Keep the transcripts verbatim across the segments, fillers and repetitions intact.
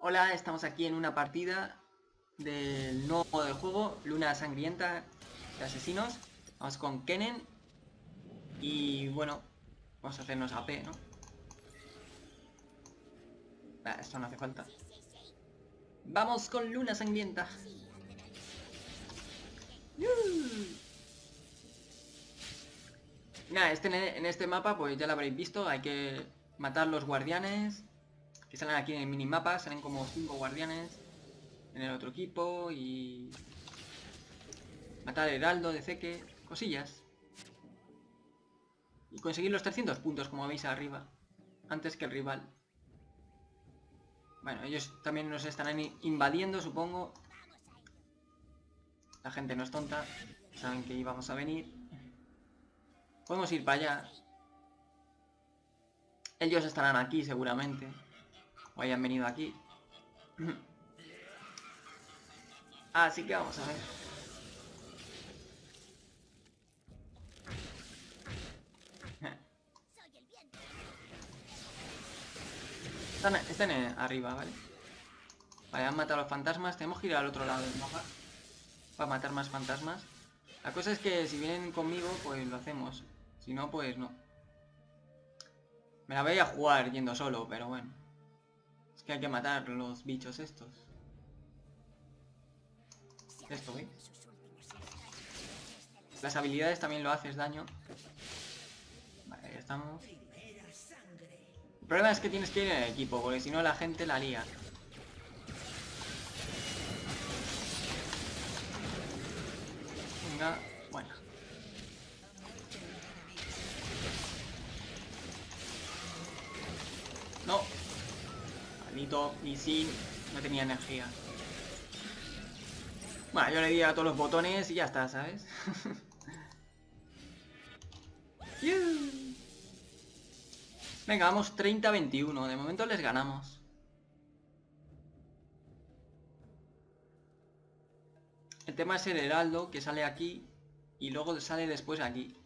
Hola, estamos aquí en una partida del nuevo modo de juego, Luna Sangrienta de Asesinos. Vamos con Kennen. Y bueno, vamos a hacernos A P, ¿no? Ah, esto no hace falta. Vamos con Luna Sangrienta. Nada, este, en este mapa pues ya lo habréis visto. Hay que matar los guardianes que salen aquí en el minimapa. Salen como cinco guardianes en el otro equipo. Y matar al heraldo de Zeke, cosillas. Y conseguir los trescientos puntos, como veis arriba, antes que el rival. Bueno, ellos también nos estarán invadiendo, supongo. La gente no es tonta, saben que íbamos a venir. Podemos ir para allá. Ellos estarán aquí seguramente, o hayan venido aquí. Así que vamos a ver. Están, están arriba, ¿vale? Vale, han matado a los fantasmas. Tenemos que ir al otro lado del mapa para matar más fantasmas. La cosa es que si vienen conmigo, pues lo hacemos. Si no, pues no. Me la voy a jugar yendo solo, pero bueno. Es que hay que matar los bichos estos. Esto, ¿veis? Las habilidades también lo haces daño. Vale, ya estamos. El problema es que tienes que ir en el equipo, porque si no la gente la lía. Venga, bueno. No. Maldito misil, no tenía energía. Bueno, yo le di a todos los botones y ya está, ¿sabes? Venga, vamos treinta a veintiuno. De momento les ganamos. El tema es el heraldo, que sale aquí y luego sale después aquí.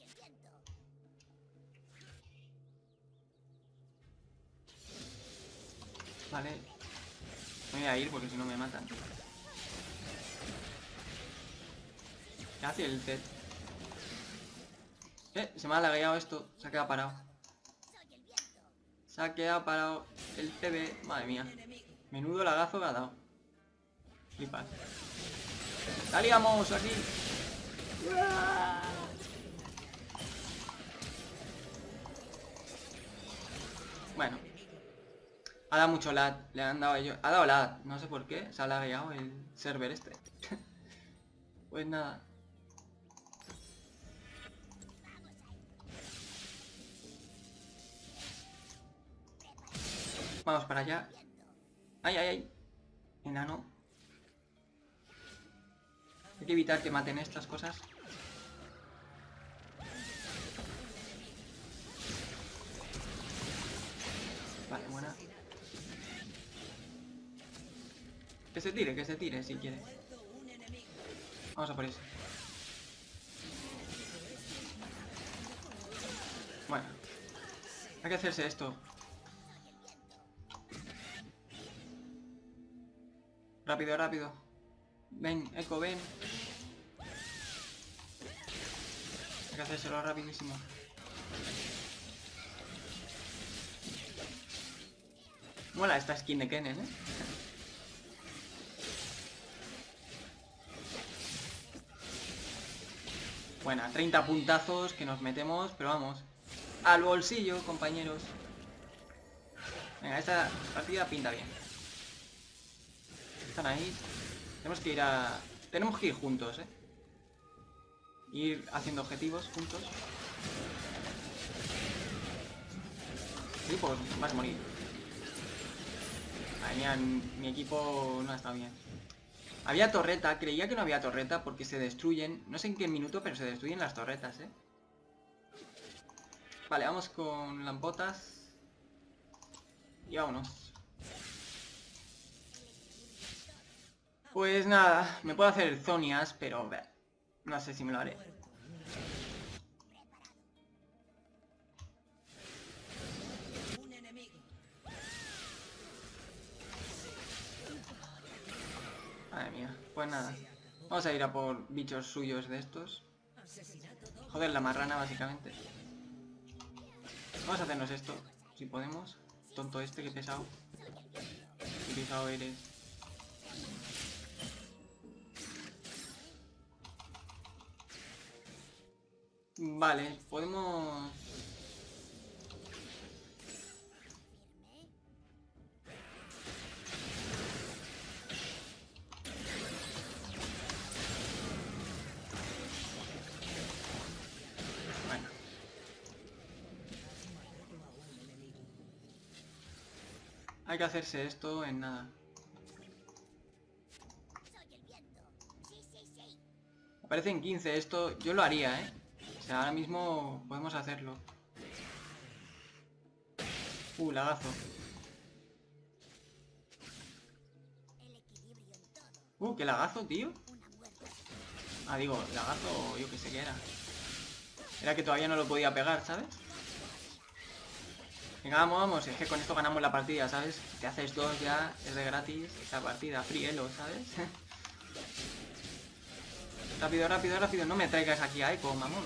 Vale. Me voy a ir porque si no me matan. ¿Qué hace el Zed? Eh, se me ha lagueado esto. Se ha quedado parado. Se ha quedado parado el T V. Madre mía. Menudo lagazo que ha dado. Flipas. ¡La liamos aquí! Bueno. Ha dado mucho lag. Le han dado a ellos. Ha dado lag. No sé por qué. Se ha lagueado el server este. Pues nada. Vamos para allá. ¡Ay, ay, ay! Enano. Hay que evitar que maten estas cosas. Vale, buena. Que se tire, que se tire si quiere. Vamos a por eso. Bueno. Hay que hacerse esto. Rápido, rápido. Ven, Echo, ven. Hay que hacérselo rapidísimo. Mola esta skin de Kennen, ¿eh? Buena, treinta puntazos que nos metemos, pero vamos. Al bolsillo, compañeros. Venga, esta partida pinta bien. Están ahí. Tenemos que ir a... Tenemos que ir juntos, ¿eh? Ir haciendo objetivos juntos. Sí, pues vas a morir. Madre mía, mi equipo no ha estado bien. Había torreta, creía que no había torreta porque se destruyen. No sé en qué minuto, pero se destruyen las torretas, ¿eh? Vale, vamos con las botas. Y vámonos. Pues nada, me puedo hacer zonias, pero no sé si me lo haré. Madre mía. Pues nada. Vamos a ir a por bichos suyos de estos. Joder, la marrana, básicamente. Vamos a hacernos esto, si podemos. Tonto este, que pesado. Qué pesado eres. Vale, podemos... Bueno. Hay que hacerse esto en nada. Aparece en quince esto, yo lo haría, ¿eh? O sea, ahora mismo podemos hacerlo. Uh, lagazo. Uh, qué lagazo, tío. Ah, digo, lagazo, yo que sé qué era. Era que todavía no lo podía pegar, ¿sabes? Venga, vamos, vamos. Es que con esto ganamos la partida, ¿sabes? Te haces dos ya, es de gratis esta partida. Free elo, ¿sabes? Rápido, rápido, rápido. No me traigas aquí a Echo, mamón.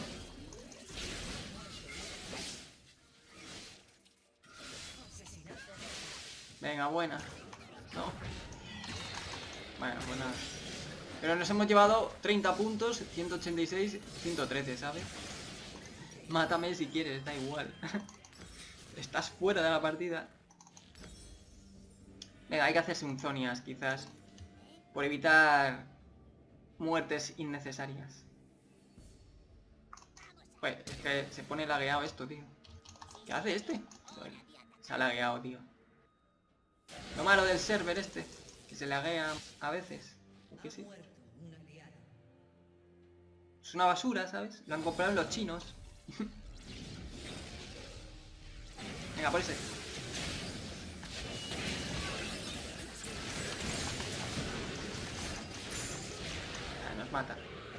Venga, buena. No. Bueno, pues nada. Pero nos hemos llevado treinta puntos, ciento ochenta y seis, ciento trece, ¿sabes? Mátame si quieres, da igual. Estás fuera de la partida. Venga, hay que hacerse un Zonias, quizás. Por evitar muertes innecesarias. Pues es que se pone lagueado esto, tío. ¿Qué hace este? Bueno, se ha lagueado, tío. Lo malo del server este, que se laguea a veces. ¿Qué sí? Es una basura, ¿sabes? Lo han comprado los chinos. Venga, por ese. Ah, nos mata.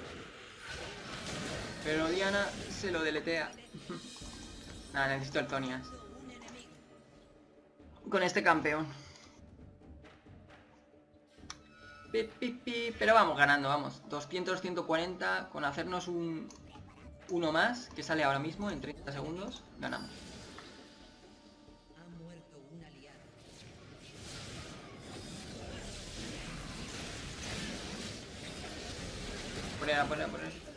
Pero Diana se lo deletea. Nada, necesito el Zonias. Con este campeón. Pi, pi, pi. Pero vamos ganando, vamos. doscientos, ciento cuarenta. Con hacernos un... uno más, que sale ahora mismo en treinta segundos, ganamos. Por ahí, por ahí, por ahí.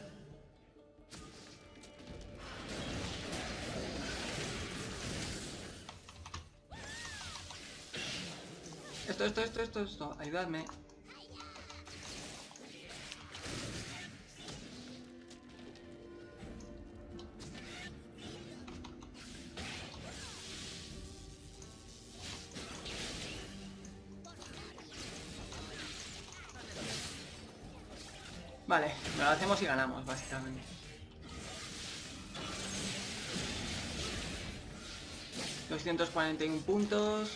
Esto, esto, esto, esto, esto. Ayudadme. Vale, lo hacemos y ganamos, básicamente. doscientos cuarenta y uno puntos.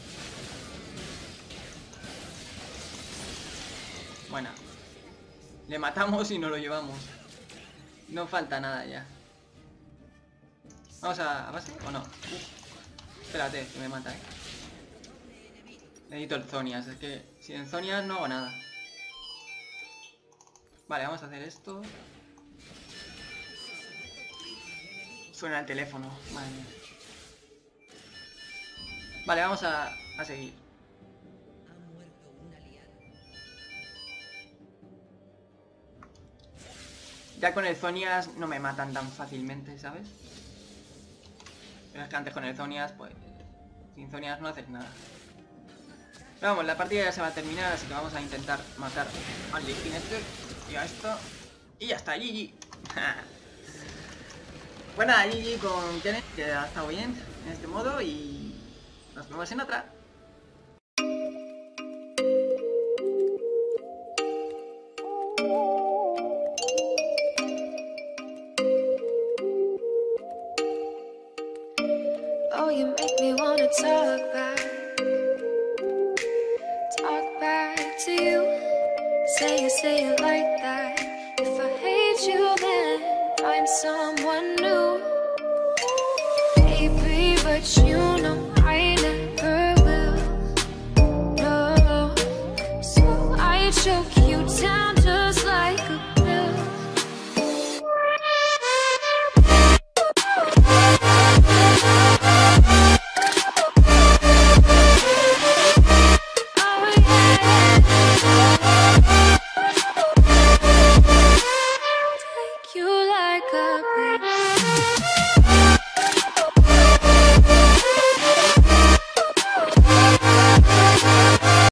Bueno, le matamos y nos lo llevamos. No falta nada ya. ¿Vamos a, a base o no? Uf. Espérate, que me mata, eh. Necesito el Zonias, es que sin el Zonias no hago nada. Vale, vamos a hacer esto. Suena el teléfono, madre mía. Vale, vamos a, a seguir. Ya con el Zonias no me matan tan fácilmente, ¿sabes? Pero es que antes con el Zonias, pues... sin Zonias no haces nada. Pero vamos, la partida ya se va a terminar, así que vamos a intentar matar al Lich King este. Y a esto. Y ya está, G G. Pues nada, G G con Kenneth, que ha estado bien en este modo. Y nos vemos en otra. Oh, you make me wanna talk back, talk back to you. Say it, say it like that. If I hate you, then find someone new. Baby, but you know I never will. No, so I choke like a breeze.